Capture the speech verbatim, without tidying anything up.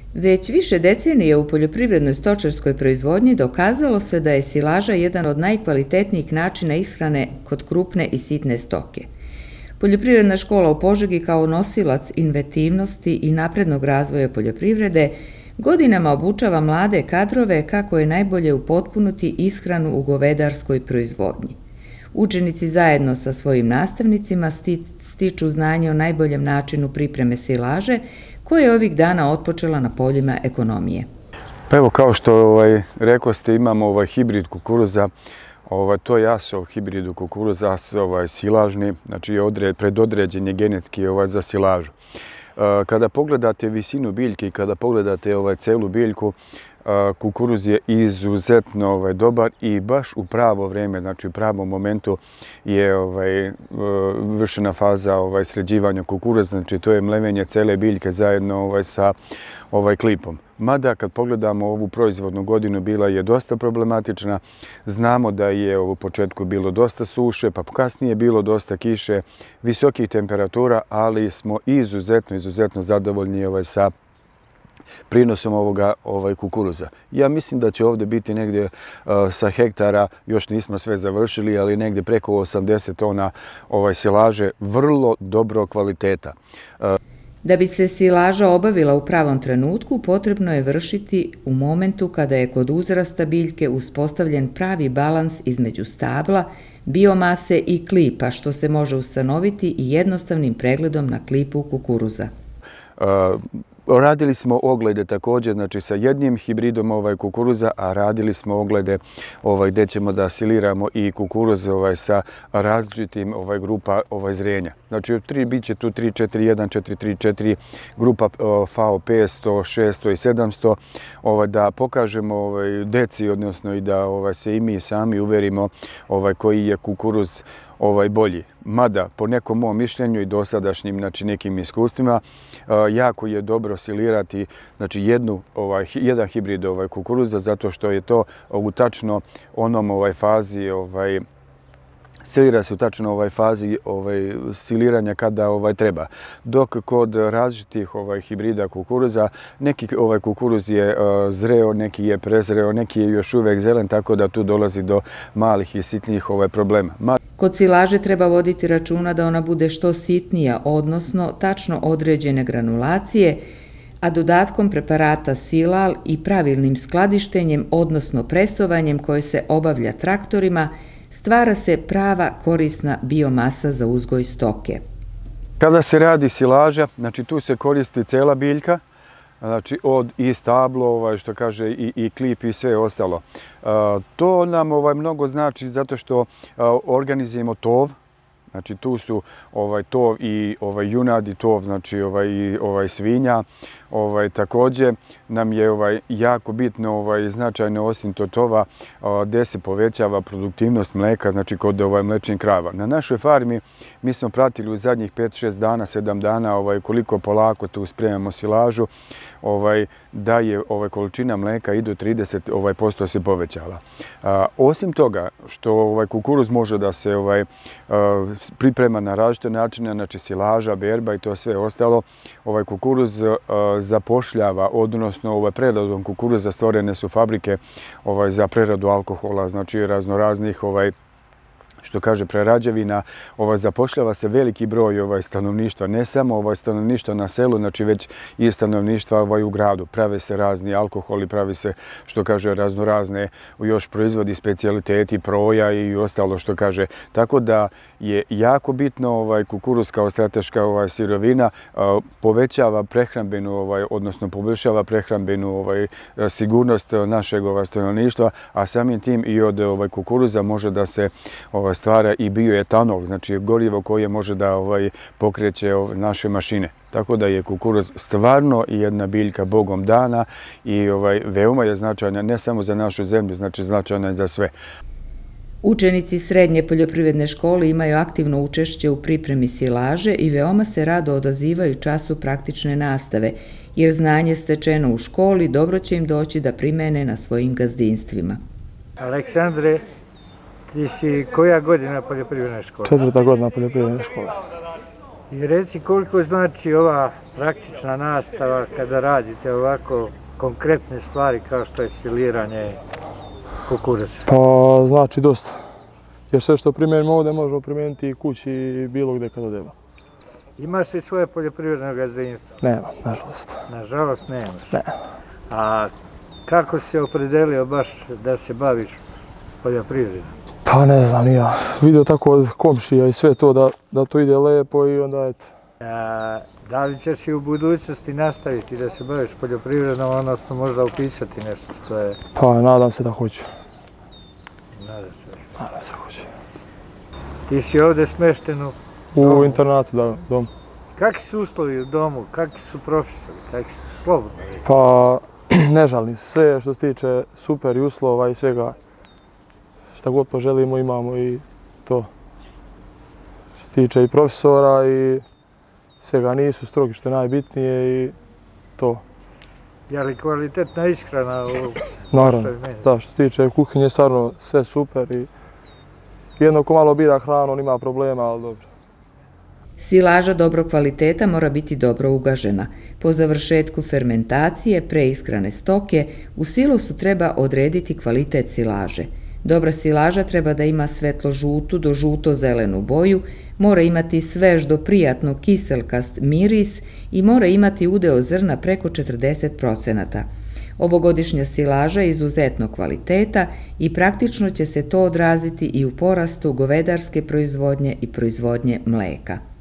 Već više decenije u poljoprivrednoj stočarskoj proizvodnji dokazalo se da je silaža jedan od najkvalitetnijih načina ishrane kod krupne i sitne stoke. Poljoprivredna škola u Požegi kao nosilac inventivnosti i naprednog razvoja poljoprivrede godinama obučava mlade kadrove kako je najbolje upotpuniti ishranu u govedarskoj proizvodnji. Učenici zajedno sa svojim nastavnicima stiču znanje o najboljem načinu pripreme silaže, koja je ovih dana otpočela na poljima ekonomije. Pa evo, kao što ovaj, rekao ste, imamo ovaj hibrid kukuruza. Ovaj, to je Asov hibrid kukuruza, ovaj, silažni, znači odred, predodređen je genetski ovaj, za silažu. E, kada pogledate visinu biljke i kada pogledate ovaj, celu biljku, kukuruz je izuzetno ovaj, dobar i baš u pravo vreme, znači u pravom momentu je ovaj, vršena faza ovaj, sređivanja kukuruza, znači to je mlevenje cele biljke zajedno ovaj, sa ovaj, klipom. Mada kad pogledamo ovu proizvodnu godinu bila je dosta problematična, znamo da je u početku bilo dosta suše, pa kasnije bilo dosta kiše, visokih temperatura, ali smo izuzetno, izuzetno zadovoljni ovaj, sa prinosom ovoga ovaj, kukuruza. Ja mislim da će ovdje biti negdje uh, sa hektara, još nismo sve završili, ali negdje preko osamdeset tona ovaj, silaže vrlo dobro kvaliteta. Uh, Da bi se silaža obavila u pravom trenutku, potrebno je vršiti u momentu kada je kod uzrasta biljke uspostavljen pravi balans između stabla, biomase i klipa, što se može ustanoviti i jednostavnim pregledom na klipu kukuruza. Uh, Radili smo oglede također, znači sa jednim hibridom ovaj, kukuruza, a radili smo oglede ovaj, gdje ćemo da siliramo i kukuruz ovaj, sa različitim ovaj, grupa ovaj, zrenja. Znači tri, bit će tu tri četiri jedan, četiri tri četiri grupa F A O petsto, šesto i sedamsto, ovaj, da pokažemo ovaj, deci, odnosno i da ovaj, se i mi sami uverimo ovaj, koji je kukuruz ovaj bolji. Mada, po nekom mom mišljenju i dosadašnjim znači, nekim iskustvima, jako je dobro silirati znači, jednu, ovaj, jedan hibrid ovaj, kukuruza, zato što je to u tačno onom ovaj, fazi ovaj, silira se u tačno ovaj fazi ovaj, siliranja kada ovaj, treba. Dok kod različitih ovaj, hibrida kukuruza, neki ovaj, kukuruz je uh, zreo, neki je prezreo, neki je još uvijek zelen, tako da tu dolazi do malih i sitnijih ovaj, problema. Ma Kod silaže treba voditi računa da ona bude što sitnija, odnosno tačno određene granulacije, a dodatkom preparata Silal i pravilnim skladištenjem, odnosno presovanjem koje se obavlja traktorima, stvara se prava korisna biomasa za uzgoj stoke. Kada se radi silaža, znači tu se koristi cela biljka, znači od i stablo, ovaj, što kaže i, i klip i sve ostalo. Uh, to nam ovaj, mnogo znači zato što uh, organizujemo tov. Znači tu su ovaj tov i ovaj junad i tov, znači ovaj i ovaj svinja. Ovaj također nam je ovaj jako bitno ovaj značajno osim tova gdje se povećava produktivnost mleka, znači kod ovaj mlečnih krava. Na našoj farmi mi smo pratili u zadnjih pet šest dana, sedam dana ovaj koliko polako tu spremamo silažu, ovaj da je ovaj količina mleka i do trideset ovaj posto se povećala. A, osim toga što ovaj kukuruz može da se ovaj a, priprema na različite načine, znači silaža, berba i to sve ostalo, ovaj kukuruz a, zapošljava, odnosno ovaj preradom kukuruza stvorene su fabrike ovaj za preradu alkohola, znači raznoraznih ovaj što kaže prerađevina, ovaj zapošljava se veliki broj ovaj stanovništva, ne samo ovaj stanovništva na selu, znači već i stanovništva ovaj u gradu. Prave se razni alkoholi, pravi se što kaže raznorazne još proizvodi, specijaliteti, proja i ostalo što kaže. Tako da je jako bitno ovaj kukuruz kao strateška ovaj sirovina povećava prehrambenu ovaj odnosno poboljšava prehrambenu ovaj sigurnost našeg ovaj stanovništva, a samim tim i od ovaj kukuruza može da se ovaj stvara i bioetanol, znači gorivo koje može da ovaj, pokreće ovaj, naše mašine. Tako da je kukuruz stvarno jedna biljka Bogom dana i ovaj, veoma je značajna ne samo za našu zemlju, znači značajna je za sve. Učenici srednje poljoprivredne škole imaju aktivno učešće u pripremi silaže i veoma se rado odazivaju času praktične nastave, jer znanje stečeno u školi dobro će im doći da primene na svojim gazdinstvima. Aleksandre, ti si koja godina poljoprivredne škole? Četvrta godina poljoprivredne škole. I reci koliko znači ova praktična nastava kada radite ovako konkretne stvari kao što je siliranje kukuruza? Pa znači dosta. Jer sve što primjenimo ovdje možemo primijeniti i kući i bilo gdje kada treba. Imaš li svoje poljoprivredno gazdinstvo? Nema, nažalost. Nažalost nemaš. Ne. A kako si se opredelio baš da se baviš poljoprivredom? Pa ne znam, ja vidio tako od komšija i sve to da, da to ide lepo i onda eto. A, da li ćeš i u budućnosti nastaviti da se baviš poljoprivredom, odnosno možda upisati nešto što je... Pa nadam se da hoću. Nadam se. Nadam se hoću. Ti si ovdje smešten u U domu. internatu, da, dom. Kakvi su uslovi u domu, kakvi su profesori, kakvi su slobodni? Pa ne žalim se, sve što se tiče super i uslova i svega. Šta god poželimo imamo i to. Što se tiče i profesora i svega nisu strogi što je najbitnije i to. Je li kvalitetna ishrana u Naravno, vašoj menzi? da, što se tiče kuhinje, stvarno sve super i jedno ko malo bira hranu, on ima problema, ali dobro. Silaža dobrog kvaliteta mora biti dobro ugažena. Po završetku fermentacije preishrane stoke u silosu treba odrediti kvalitet silaže. Dobra silaža treba da ima svetlo-žutu do žuto-zelenu boju, mora imati svež do prijatno kiselkast miris i mora imati udeo zrna preko četrdeset procenata. Ovogodišnja silaža je izuzetno kvaliteta i praktično će se to odraziti i u porastu govedarske proizvodnje i proizvodnje mleka.